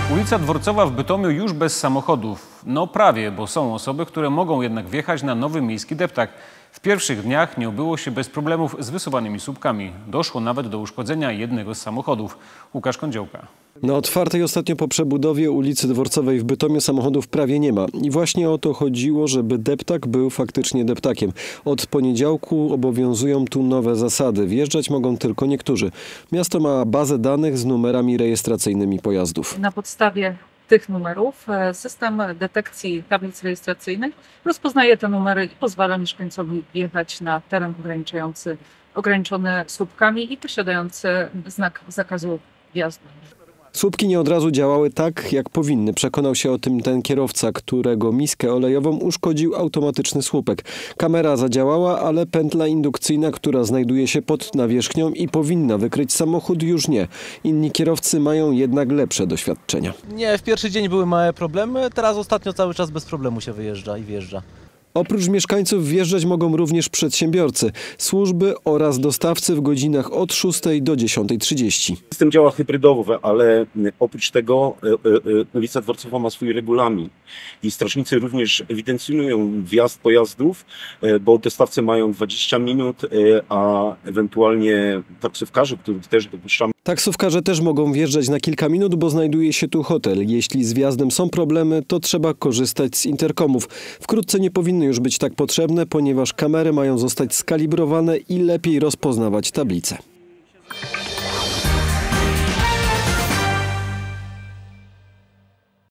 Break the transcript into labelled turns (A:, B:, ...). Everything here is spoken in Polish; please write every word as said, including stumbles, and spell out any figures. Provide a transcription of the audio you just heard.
A: Ulica Dworcowa w Bytomiu już bez samochodów. No prawie, bo są osoby, które mogą jednak wjechać na nowy miejski deptak. W pierwszych dniach nie obyło się bez problemów z wysuwanymi słupkami. Doszło nawet do uszkodzenia jednego z samochodów. Łukasz Kądziołka.
B: Na otwartej ostatnio po przebudowie ulicy Dworcowej w Bytomiu samochodów prawie nie ma. I właśnie o to chodziło, żeby deptak był faktycznie deptakiem. Od poniedziałku obowiązują tu nowe zasady. Wjeżdżać mogą tylko niektórzy. Miasto ma bazę danych z numerami rejestracyjnymi pojazdów.
C: Na podstawie tych numerów system detekcji tablic rejestracyjnych rozpoznaje te numery i pozwala mieszkańcowi wjechać na teren ograniczający, ograniczony słupkami i posiadający znak zakazu wjazdu.
B: Słupki nie od razu działały tak, jak powinny. Przekonał się o tym ten kierowca, którego miskę olejową uszkodził automatyczny słupek. Kamera zadziałała, ale pętla indukcyjna, która znajduje się pod nawierzchnią i powinna wykryć samochód, już nie. Inni kierowcy mają jednak lepsze doświadczenia.
D: Nie, w pierwszy dzień były małe problemy, teraz ostatnio cały czas bez problemu się wyjeżdża i wjeżdża.
B: Oprócz mieszkańców wjeżdżać mogą również przedsiębiorcy, służby oraz dostawcy w godzinach od szóstej do dziesiątej trzydzieści.
E: System działa hybrydowo, ale oprócz tego ulica Dworcowa ma swój regulamin i strażnicy również ewidencjonują wjazd pojazdów, bo dostawcy mają dwadzieścia minut, a ewentualnie taksówkarze, których też dopuszczamy.
B: Taksówkarze też mogą wjeżdżać na kilka minut, bo znajduje się tu hotel. Jeśli z wjazdem są problemy, to trzeba korzystać z interkomów. Wkrótce nie powinny już być tak potrzebne, ponieważ kamery mają zostać skalibrowane i lepiej rozpoznawać tablice.